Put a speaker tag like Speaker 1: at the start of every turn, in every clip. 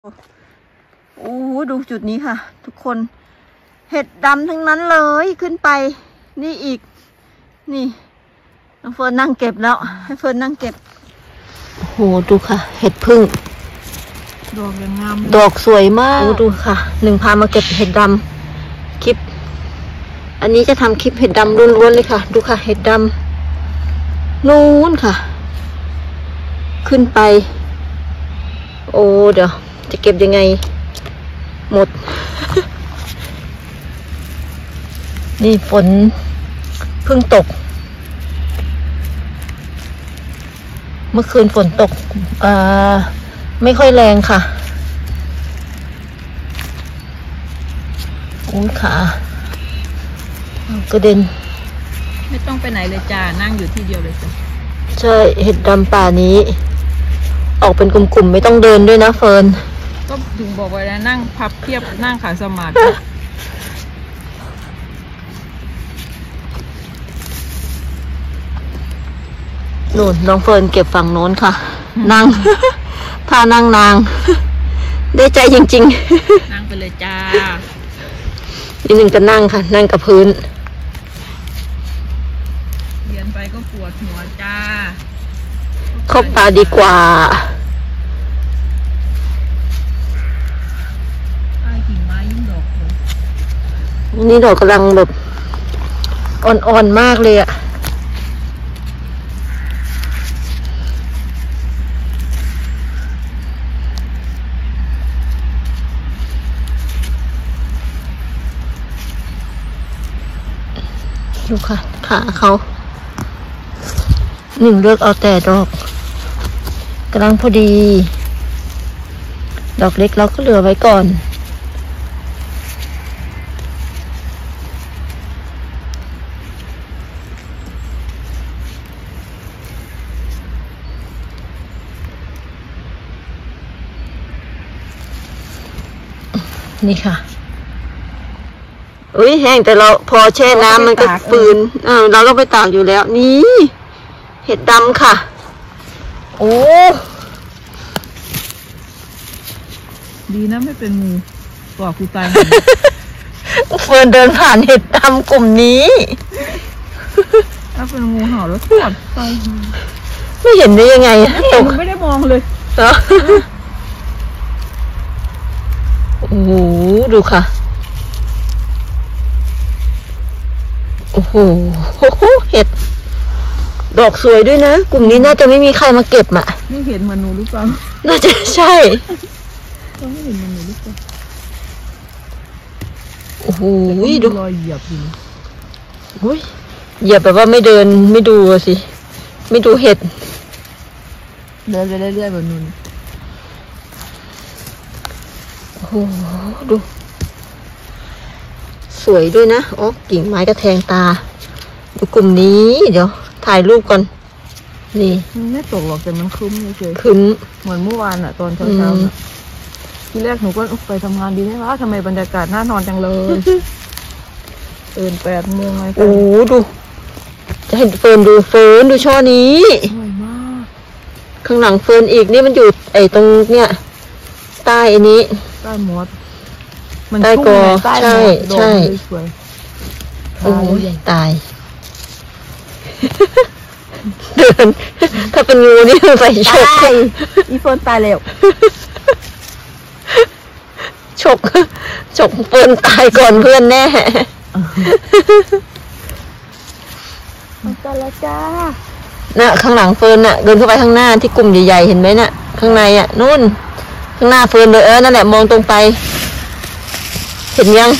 Speaker 1: โอ้ดูจุดนี้ค่ะทุกคนเห็ดดำทั้งนั้นเลยขึ้นไปนี่อีกนี่น้องเฟิร์นนั่งเก็บแล้วให้เฟิร์นนั่งเก็บโอ้โหดูค่ะเห็ดพึ่ง
Speaker 2: ดอกยังงาม
Speaker 1: ดอกสวยมากดูค่ะพามาเก็บเห็ดดำคลิปอันนี้จะทำคลิปเห็ดดำล้วนๆเลยค่ะดูค่ะเห็ดดำนู้นค่ะขึ้นไปโอ้เดี๋ยวจะเก็บยังไงหมด นี่ฝนเพิ่งตกเมื่อคืนฝนตกไม่ค่อยแรงค่ะโอ้ยขากระเด็น
Speaker 2: ไม่ต้องไปไหนเลยจ้านั่งอยู่ที่เดียวเลยจ้ะ
Speaker 1: ใช่เห็ดดำป่านี้ออกเป็นกลุ่มๆไม่ต้องเดินด้วยนะเฟิร์น
Speaker 2: ก็ถึงบอกไว้แล้วนั่งพับเพียบนั่งขาสมาธิ
Speaker 1: นู่นน้องเฟิร์นเก็บฝั่งโน้นค่ะนั่งท่านั่งนางได้ใจจริง
Speaker 2: ๆนั่งไปเลยจ้า
Speaker 1: อีกหนึ่งจะนั่งค่ะนั่งกับพื้น
Speaker 2: เรียนไปก็ปวดหัวจ้า
Speaker 1: คบตาดีกว่า
Speaker 2: กิ่งไม้ยิ่งดอกเลย
Speaker 1: นี่ดอกกำลังแบบอ่อนๆมากเลยอะดูค่ะขาเขาเลือกเอาแต่ดอกกำลังพอดีดอกเล็กเราก็เหลือไว้ก่อนนี่ค่ะอุ้ยแห้งแต่เราพอแช่น้ำมันก็ฝืนเราต้องไปตากอยู่แล้วนี่เห็ดดำค่ะโอ้
Speaker 2: ดีนะไม่เป็นงูตัวกูตาย
Speaker 1: เฟิร์นเดินผ่านเห็ดดำกลุ่มนี้
Speaker 2: ถ้าเป็นงูเห่าแล้วปวดตาย
Speaker 1: ไม่เห็นได้ยังไง
Speaker 2: ตกไม่ได้มองเลย
Speaker 1: โอ้โหดูค่ะโอ้โหเห็ดดอกสวยด้วยนะกลุ่มนี้น่าจะไม่มีใครมาเก็บอ่ะ
Speaker 2: ไม่เห็นเหมือนหนูหรือเปล่า
Speaker 1: น่าจะใช่
Speaker 2: ต้องไม่เห็นเหมือนหนูหรือเปล่า
Speaker 1: โอ้โหดู
Speaker 2: รอยเหยียบอยู่
Speaker 1: อุ้ยเหยียบแบบว่าไม่เดินไม่ดูสิไม่ดูเห็ด
Speaker 2: เดินไปเรื่อยๆแบบนู้น
Speaker 1: โอ้โหดูสวยด้วยนะโอ้กิ่งไม้กระแทงตาดูกลุ่มนี้เดี๋ยวถ่ายรูปก่อนนี่
Speaker 2: ไม่ตกหรอกแต่มันคึ้มเฉย
Speaker 1: คึ้ม
Speaker 2: เหมือนเมื่อวานอะตอนเช้าๆทีแรกหนูก็ไปทำงานดีไหมวะทำไมบรรยากาศน่านอนจังเลยตื่น8 โมงไง
Speaker 1: โอ้ดูจะเห็นเฟิร์นดูช่อนี้
Speaker 2: สวยมาก
Speaker 1: ข้างหลังเฟิร์นอีกนี่มันอยู่ไอ้ตรงเนี้ยใต้อันนี้
Speaker 2: ใต้มด
Speaker 1: ใต้กอใช่โอ้ยตายเดินถ้าเป็นงูนี่ใส่ฉก
Speaker 2: อีเฟิร์นตายแล้ว
Speaker 1: ฉกเฟิร์นตายก่อนเพื่อนแน่
Speaker 2: มาจ้าละจ้า
Speaker 1: น่ะข้างหลังเฟิร์นน่ะเดินเข้าไปข้างหน้าที่กลุ่มใหญ่ๆเห็นไหมน่ะข้างในอ่ะนู่นข้างหน้าเฟิร์นเลยนั่นแหละมองตรงไปเห็นยัง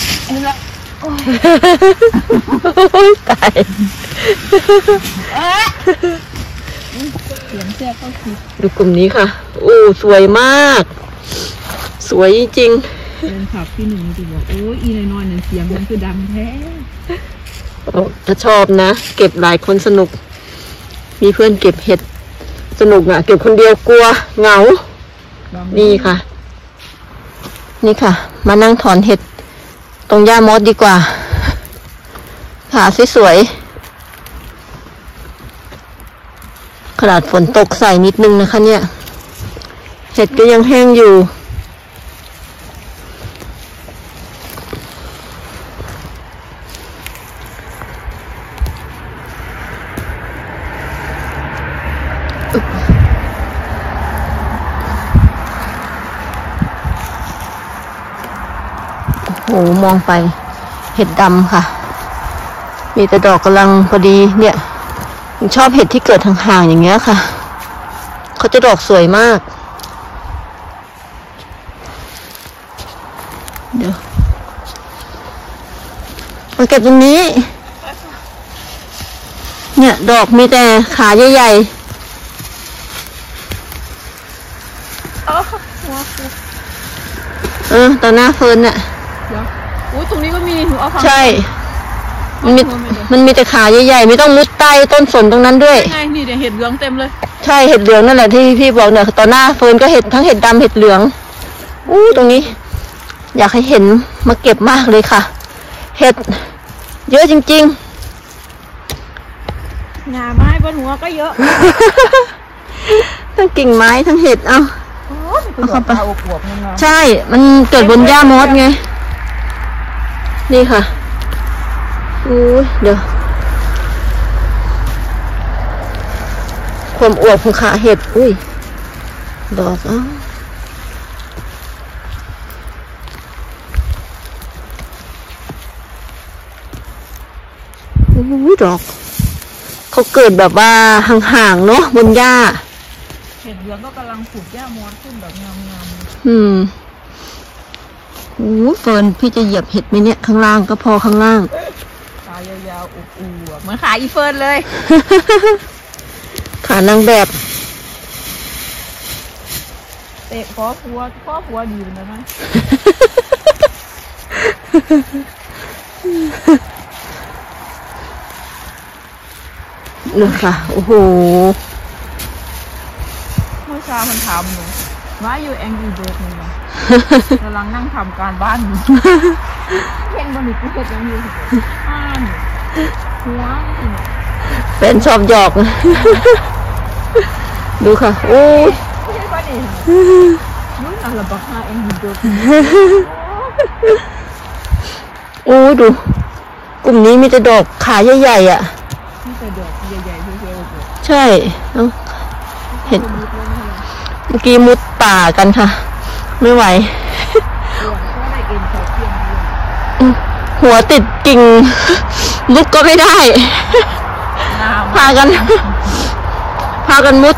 Speaker 1: ตาย
Speaker 2: เสียงแซ่บก็คือ
Speaker 1: ดูกลุ่มนี้ค่ะโอ้สวยมากสวยจริง
Speaker 2: เดินขับพี่หนึ่งจริงบอกโอ้ยอีน้อยๆเนี่ยเสียงมันคือดังแท้
Speaker 1: ถ้าชอบนะเก็บหลายคนสนุกมีเพื่อนเก็บเห็ดสนุกอ่ะเก็บคนเดียวกลัวเหงานี่ค่ะมานั่งถอนเห็ดตรงหญ้ามอสดีกว่าหาสวยๆขนาดฝนตกใส่นิดนึงนะคะเนี่ยเห็ดก็ยังแห้งอยู่โหมองไปเห็ดดำค่ะ มีแต่ดอกกำลังพอดีเนี่ยผมชอบเห็ดที่เกิดห่างๆอย่างเงี้ยค่ะเขาจะดอกสวยมากเดี๋ยวมาเก็บตรงนี้เนี่ยดอกมีแต่ขาใหญ่ๆต่อหน้าเฟิร์นน่ะ
Speaker 2: เดี๋ยวโอ้ตรงนี้ก็มีหนูเอา
Speaker 1: ใช่มันมีแต่ขาใหญ่ๆไม่ต้องมุดใต้ต้นสนตรงนั้นด้วย
Speaker 2: ไงนี่เดี๋ยวเห็ดเหลืองเต็มเลย
Speaker 1: ใช่เห็ดเหลืองนั่นแหละที่พี่บอกเนี่ยต่อหน้าเฟิร์นก็เห็ดทั้งเห็ดดำเห็ดเหลืองตรงนี้อยากให้เห็นมาเก็บมากเลยค่ะเห็ดเยอะจริง
Speaker 2: ๆหญ้าไม้บนหัวก็เยอะ
Speaker 1: ทั้งกิ่งไม้ทั้งเห็ดเอาเข้าไปใช่มันเกิดบนหญ้ามดไงนี่ค่ะเดี๋ยวความอวบของขาเห็ดดอกดอกเขาเกิดแบบว่าห่างๆเนาะบนหญ้า
Speaker 2: เห็ดเหลืองก็กำลังผุดหญ้ามดขึ้นแบบงาม
Speaker 1: ๆเฟิร์นพี่จะเหยียบเห็ดไหมเนี่ยข้างล่างก็พอข้างล่าง
Speaker 2: ขายาวๆอวบๆเหมือนขาอีเฟิร์นเลย
Speaker 1: ขานางแบบ
Speaker 2: เตะพ่อผัวดีเลยนะ
Speaker 1: นี่ค่ะโอ้โห
Speaker 2: เมื่อเช้ามันทำหนูว่าอยู่แองกี้เบิร์ดนี่นะกำลังนั่งทำการบ้านอยู่เห็นบนนี้กูเห็นยังอยู่หัว
Speaker 1: เป็นชอบหยอกดูค่ะโอ้ย
Speaker 2: นู้นอะไรบ้างแองกี้เบิร์ด
Speaker 1: โอ้ดูกลุ่มนี้มีแต่ดอกขาใหญ่ๆอ่ะ
Speaker 2: มีแต่ดอกใหญ่ๆเยอะ
Speaker 1: ๆใช่เห็นเมื่อกี้มุดป่ากันค่ะไม่ไหวหัวติดกิ่งลุกก็ไม่ได้พากันมุด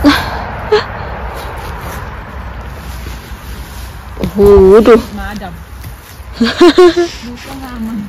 Speaker 1: โอ้โหดู
Speaker 2: ม้าดำดูก็งามมัน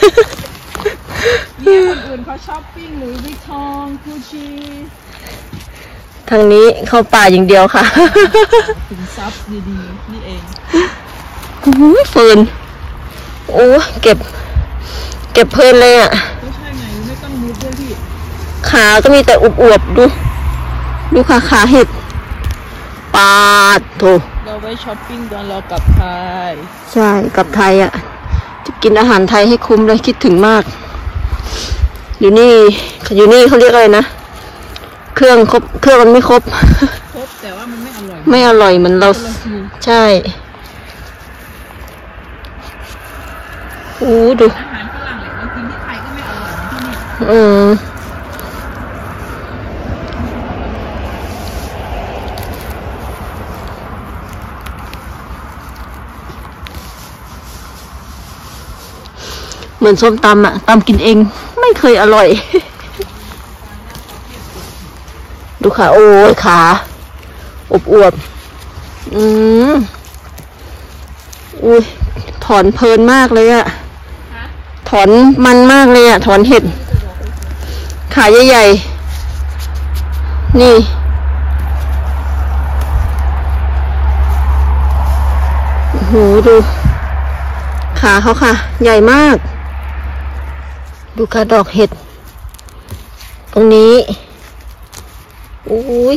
Speaker 2: เนี่ยคนอื่นเขาช้อปปิ้งหรือวิทองกูชี
Speaker 1: ทางนี้เข้าป่าอย่างเดียวค่ะ
Speaker 2: ถึงซับดีๆนี่เอง
Speaker 1: เฟิร์นโอ้เก็บเพลินเลยอ่ะ
Speaker 2: ก็ใช่ไงไม่ต้องมุดด้วยพี่
Speaker 1: ขาก็มีแต่อวบๆดูค่ะขาเห็ดปาดโถ
Speaker 2: เราไว้ช้อปปิ้งตอนเรากลับไทย
Speaker 1: ใช่กลับไทยอ่ะจะกินอาหารไทยให้คุ้มเลยคิดถึงมากอยู่นี่เขาเรียกอะไรนะเครื่องมันไม่ครบ
Speaker 2: แต่ว่ามันไม่อร่อย
Speaker 1: เหมือนเราใช่ดู
Speaker 2: อาหารฝรั่งเลยเรากินที่ไทยก็ไม่อร่อยที่
Speaker 1: นี่เหมือนส้มตำอ่ะตำกินเองไม่เคยอร่อยดูค่ะโอ้ยขาอวบอุ้ยถอนเพลินมากเลยอะถอนมันมากเลยอะถอนเห็ดขาใหญ่ๆนี่โอ้โหดูขาเขาค่ะใหญ่มากดูค่ะดอกเห็ดตรงนี้อุ้ย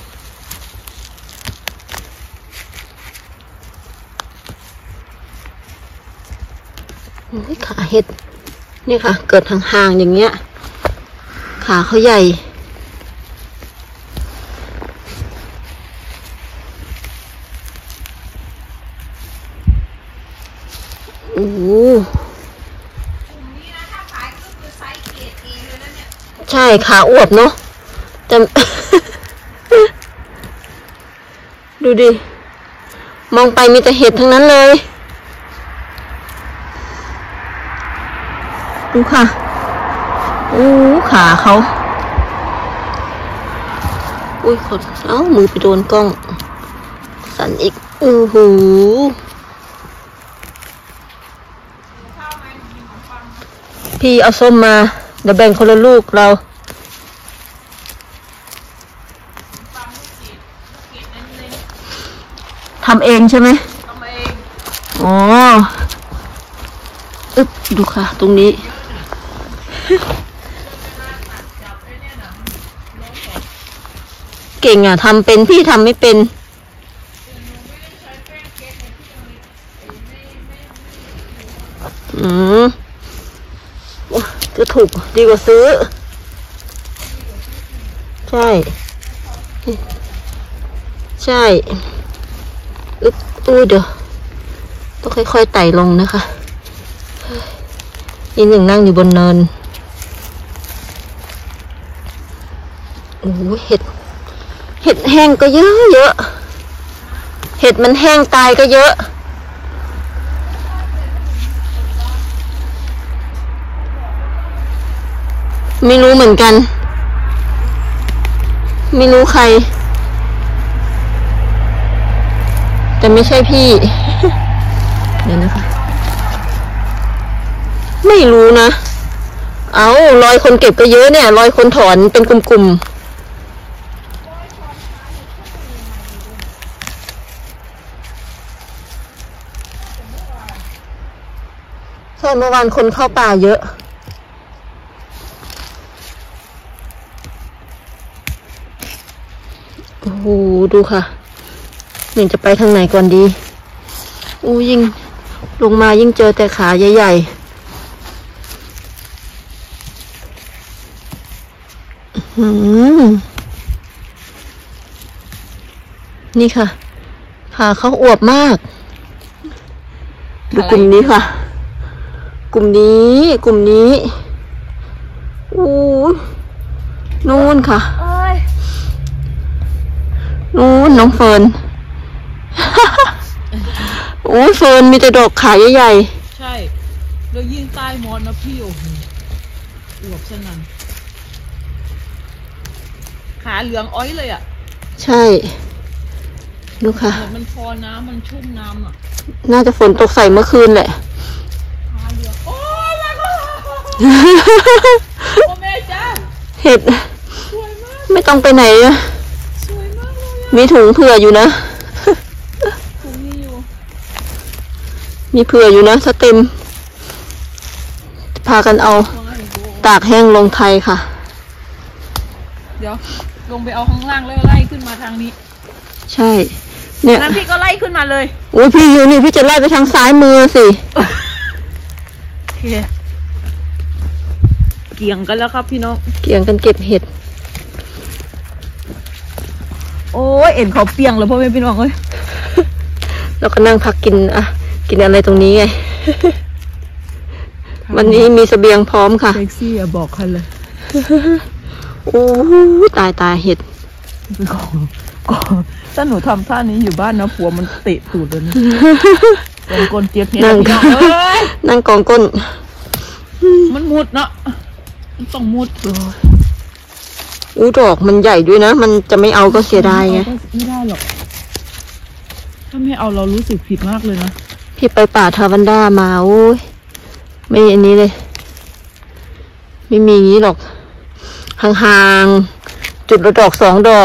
Speaker 1: ขาเห็ดนี่ค่ะเกิดห่างๆอย่างเงี้ยขาเขาใหญ่โอ้ใช่ขาอวบเนาะแต่ ดูดิมองไปมีแต่เห็ดทั้งนั้นเลยดูค่ะโอ้ขาเขาอุ้ยขนมือไปโดนกล้องสั่นอีกหูพี่เอาส้มมาเดี๋ยวแบ่งคนละลูกเราทำเองใช่ไหมทำเองอ๋อดูค่ะตรงนี้เก่งอ่ะทำเป็นพี่ทำไม่เป็นจะถูกดีกว่าซื้อใช่ใช่เดี๋ยวต้องค่อยๆไต่ลงนะคะอีกหนึ่งนั่งอยู่บนเนินโอ้เห็ดแห้งก็เยอะเห็ดมันแห้งตายก็เยอะไม่รู้เหมือนกันไม่รู้ใครแต่ไม่ใช่พี่เดี๋ยวนะคะไม่รู้นะรอยคนเก็บก็เยอะเนี่ยรอยคนถอนเป็นกลุ่มๆใช่เมื่อวานคนเข้าป่าเยอะโอ้โหดูค่ะหนึ่งจะไปทางไหนก่อนดียิ่งลงมายิ่งเจอแต่ขาใหญ่ๆนี่ค่ะขาเขาอวบมากดูกลุ่มนี้ค่ะกลุ่มนี้นู่นค่ะนู่นน้องเฟิร์นเฟิร์นมีแต่ดอกขาใหญ่
Speaker 2: ๆใช่แล้วยิ่งใต้มอนนะพี่โอ้โหอวบสนั่นขาเหลืองอ้อยเลยอ่ะ
Speaker 1: ใช่ดูค่ะ
Speaker 2: มันพอน้ำมันชุ่มน้ำอ่ะ
Speaker 1: น่าจะฝนตกใส่เมื่อคืนแหละ
Speaker 2: ขาเหลืองโอ้ยโอ้แม่จ้า
Speaker 1: เห็ดไม่ต้องไปไหนอะมีถุงเผื่ออยู่นะมีเผื่ออยู่นะถ้าเต็มพากันเอาตากแห้งลงไทยค่ะ
Speaker 2: เดี๋ยวลงไปเอาข้างล่างแล้วไล่ขึ้นมาทางนี้
Speaker 1: ใช่เนี่ย
Speaker 2: งั้นพี่ก็ไล่ขึ้นมาเลย
Speaker 1: พี่อยู่นี่พี่จะไล่ไปทางซ้ายมือสิ
Speaker 2: โอเคเกี่ยงกันแล้วครับพี่น้อง
Speaker 1: เกี่ยงกันเก็บเห็ด
Speaker 2: โอ้ยเอ็นเขาเปียงแล้วพ่อแม่พี่น้องเอ้ย
Speaker 1: เราก็นั่งพักกินอะไรตรงนี้ไงวันนี้มีเสบียงพร้อมค่ะ
Speaker 2: เซ็กซี่อะบอกคันเลย
Speaker 1: ตายเห็ด
Speaker 2: ถ้าหนูทำท่านี้อยู่บ้านนะผัวมันเตะตูดเลยนะกองก้นเจี๊ยบเนี่ย
Speaker 1: นั่งกองก้น
Speaker 2: มันมุดเนาะมันต้องมุด
Speaker 1: ดอกมันใหญ่ด้วยนะมันจะไม่เอาก็เสียดายไง
Speaker 2: ไม่ได้หรอกถ้าไม่เอาเรารู้สึกผิดมากเลยนะ
Speaker 1: พี่ไปป่าทาวันด้ามาไม่อันนี้เลยไม่มีงี้หรอกห่างๆจุดละดอก2 ดอก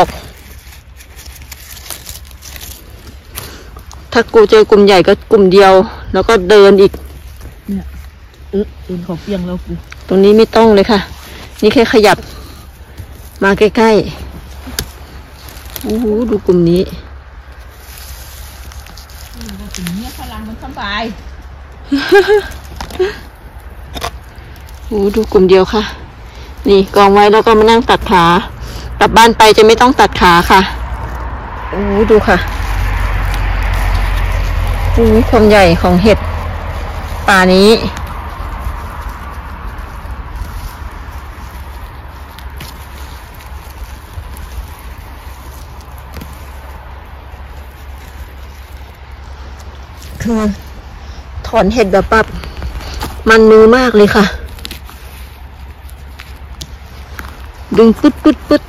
Speaker 1: ถ้ากูเจอกลุ่มใหญ่ก็กลุ่มเดียวแล้วก็เดินอีก
Speaker 2: เนี่ยเอ็นขอเปียงแล้วกู
Speaker 1: ตรงนี้ไม่ต้องเลยค่ะนี่แค่ขยับมาใกล้ๆดูกลุ่มนี้
Speaker 2: กลุ่มนี้พลังมันสบาย
Speaker 1: ดูกลุ่มเดียวค่ะนี่กองไว้แล้วก็มานั่งตัดขากลับบ้านไปจะไม่ต้องตัดขาค่ะดูค่ะความใหญ่ของเห็ดป่านี้คือถอนเห็ดแบบมันมือมากเลยค่ะดึงปึ๊ดปึ๊ดปึ๊ด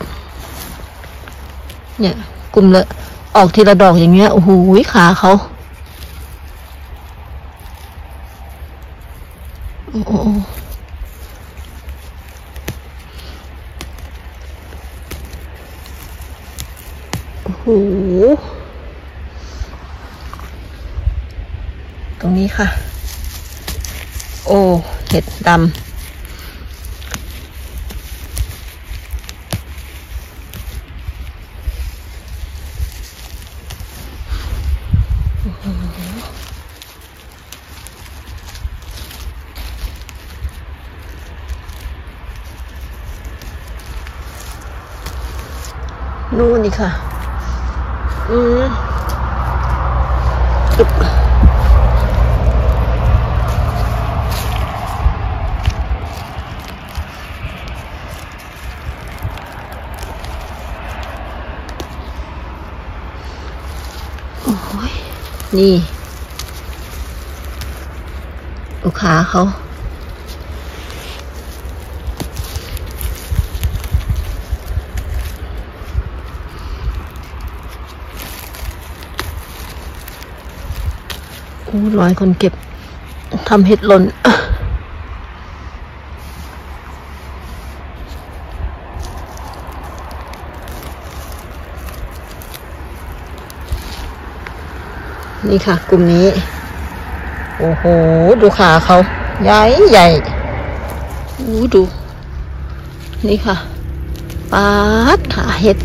Speaker 1: เนี่ยกลุ่มละออกทีละดอกอย่างเงี้ยโอ้โหขาเขาโอ้โหโอ้โหตรงนี้ค่ะโอ้เห็ดดำนู่นนี่ค่ะอึบโอ้ยนี่ลูกค้าเขาร้อยคนเก็บทำเห็ดหล่นนี่ค่ะกลุ่มนี้โอ้โหดูขาเขาใหญ่ใหญ่ดูนี่ค่ะปาดขาเห็ด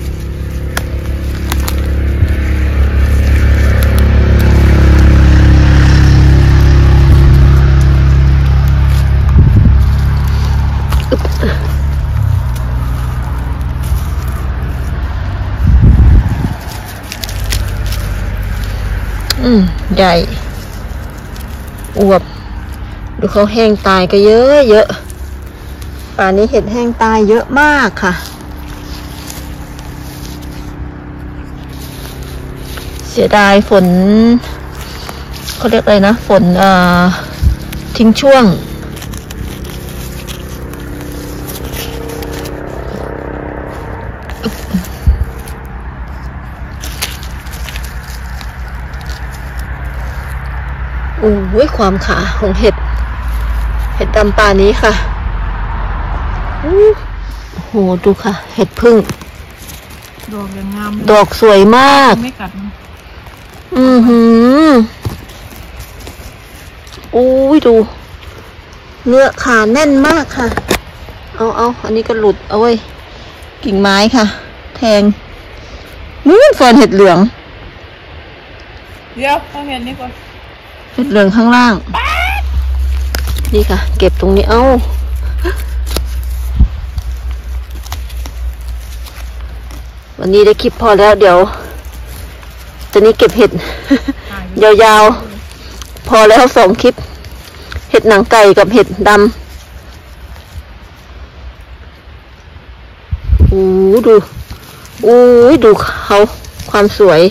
Speaker 1: ใหญ่อวบดูเขาแห้งตายก็เยอะป่านนี้เห็ดแห้งตายเยอะมากค่ะเสียดายฝนเขาเรียกอะไรนะฝนทิ้งช่วงโอ้ยความขาของเห็ดดำป่านี้ค่ะโอ้โหดูค่ะเห็ดพึ่ง
Speaker 2: ดอกยังงาม
Speaker 1: ดอกสวยมาก
Speaker 2: ไม่กัด
Speaker 1: โอ้ยดูเนื้อขาแน่นมากค่ะเอาอันนี้ก็หลุดเอาไว้กิ่งไม้ค่ะแทงนู้นเฟิร์นเห็ดเหลือง
Speaker 2: เดี๋ยวต้องเห็นนี่ก่อน
Speaker 1: เห็ดเหลืองข้างล่างนี่ค่ะเก็บตรงนี้วันนี้ได้คลิปพอแล้วเดี๋ยวตอนนี้เก็บเห็ดยาวๆพอแล้ว2 คลิปเห็ดหนังไก่กับเห็ดดำดูเขาความสวย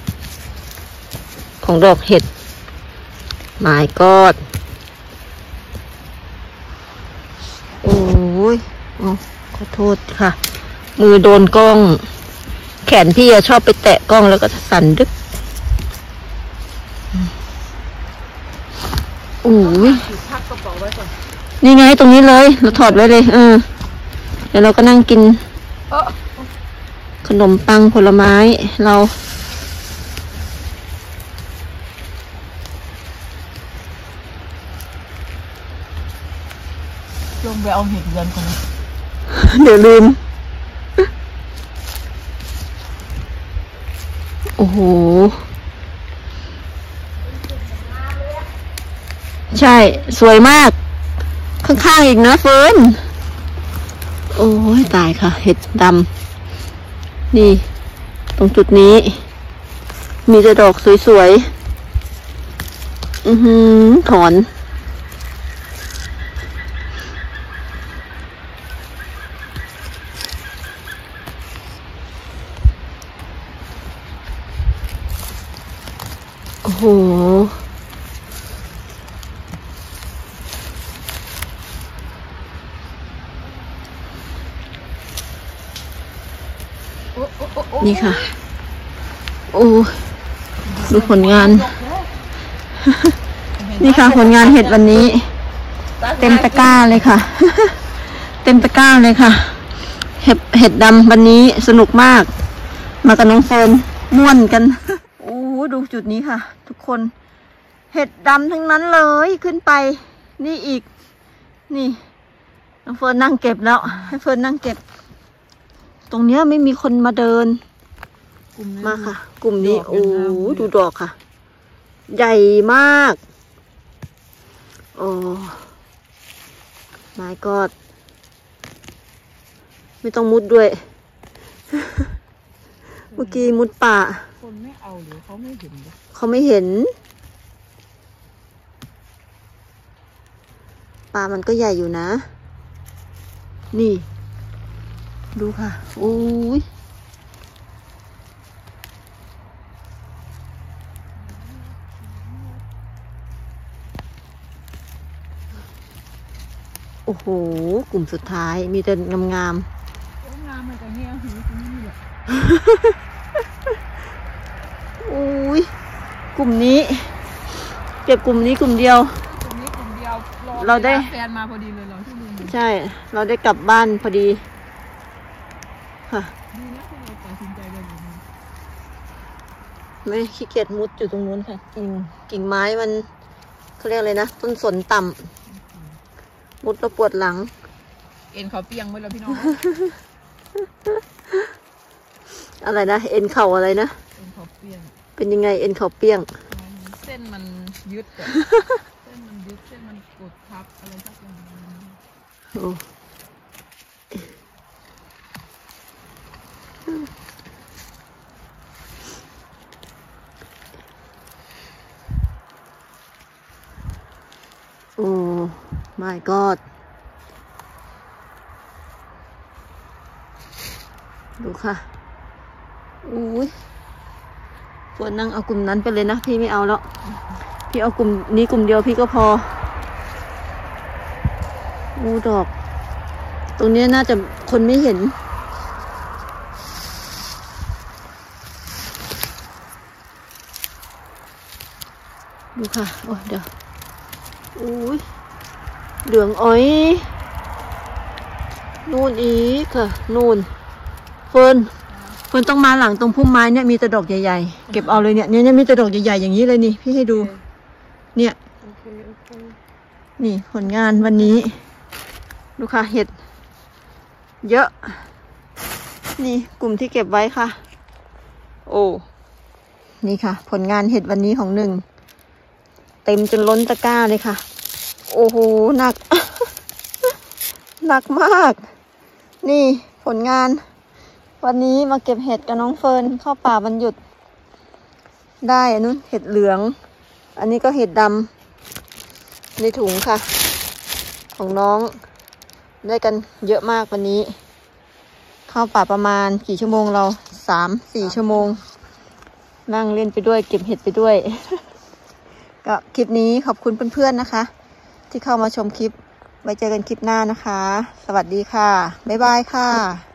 Speaker 1: ของดอกเห็ดหมายกอดโอ้ยขอโทษค่ะมือโดนกล้องแขนพี่ชอบไปแตะกล้องแล้วก็สั่นดึกโอ้ยนี่ไงตรงนี้เลยเราถอดไว้เลยเดี๋ยวเราก็นั่งกินขนมปังผลไม้เรา
Speaker 2: ลงไปเอาเห็ดเดือนก่อน
Speaker 1: เดี๋ยวลืมโอ้โหใช่สวยมากข้างๆอีกนะเฟิร์นโอ้ยตายค่ะเห็ดดำนี่ตรงจุดนี้มีแต่ดอกสวยๆถอนโอ้โหนี่ค่ะ โอ้ดูผลงาน นี่ค่ะผลงานเห็ดวันนี้ เต็มตะกร้าเลยค่ะ เต็มตะกร้าเลยค่ะ เห็ดดำวันนี้สนุกมาก มากับน้องเฟิร์นม่วนกัน โอ้ดูจุดนี้ค่ะ ทุกคน เห็ดดำทั้งนั้นเลยขึ้นไป นี่อีก นี่น้องเฟิร์นนั่งเก็บแล้ว ให้เฟิร์นนั่งเก็บ ตรงเนี้ยไม่มีคนมาเดินมาค่ะ กลุ่มนี้โอ้ดูดอกค่ะ ใหญ่มากโอ้ my god ไม่ต้องมุดด้วย เมื่อกี้มุดป่า
Speaker 2: คนไม่เอาหรือเขาไม่เห็น
Speaker 1: เขาไม่เห็นป่ามันก็ใหญ่อยู่นะ นี่ดูค่ะโอ้ยโอ้โหกลุ่มสุดท้ายมีแต่งาม
Speaker 2: งามมาจากเนี่ยหูตรงนี้แหละ
Speaker 1: โอ้ยกลุ่มนี้เก็บกลุ่มนี้กลุ่มเดียวเราได้
Speaker 2: แฟนมาพอดีเลยเราที่นึง
Speaker 1: ใช่เราได้กลับบ้านพอดีค่ะ
Speaker 2: ดีนะที่เราตัดสินใจแบบนี้
Speaker 1: ไม่ขี้เกียจมุดอยู่ตรงนู้นค่ะกิ่งไม้มันเขาเรียกอะไรนะต้นสนต่ำมุดแล้วปวดหลัง
Speaker 2: เอ็นเขาเปียงไว้แล้วพี่น้อง
Speaker 1: อะไรนะเอ็นเข่าอะไรนะ
Speaker 2: เอ็นเขาเปียง
Speaker 1: เป็นยังไงเอ็นเข่าเปียง
Speaker 2: เส้นมันยึดเส้นมันยึดเส้นมันกดทับอะไรสักอย่าง
Speaker 1: โอ้ my god ดูค่ะอุ้ยส่วนนั่งเอากลุ่มนั้นไปเลยนะพี่ไม่เอาแล้วพี่เอากลุ่มนี้กลุ่มเดียวพี่ก็พออู้ดอกตรงนี้น่าจะคนไม่เห็นดูค่ะโอ้เดี๋ยวอุ้ยเหลืองอ้อยนู่นอีกค่ะนู่นเฟิร์นต้องมาหลังตรงพุ่มไม้เนี่ยมีแต่ดอกใหญ่ๆเก็บเอาเลยเนี่ยมีแต่ดอกใหญ่ๆอย่างนี้เลยนี่พี่ให้ดูเนี่ยนี่ผลงานวันนี้ดูค่ะเห็ดเยอะนี่กลุ่มที่เก็บไว้ค่ะโอ้นี่ค่ะผลงานเห็ดวันนี้ของหนึ่งเต็มจนล้นตะกร้าเลยค่ะโอ้โหหนัก หนักมากนี่ผลงานวันนี้มาเก็บเห็ดกับน้องเฟิร์นเข้าป่าวันหยุดได้อันนู้นเห็ดเหลืองอันนี้ก็เห็ดดำในถุงค่ะของน้องได้กันเยอะมากวันนี้เข้าป่าประมาณกี่ชั่วโมงเรา3-4 ชั่วโมงนั่งเล่นไปด้วยเก็บเห็ดไปด้วย ก็คลิปนี้ขอบคุณเพื่อนๆนะคะที่เข้ามาชมคลิปไว้เจอกันคลิปหน้านะคะสวัสดีค่ะบ๊ายบายค่ะ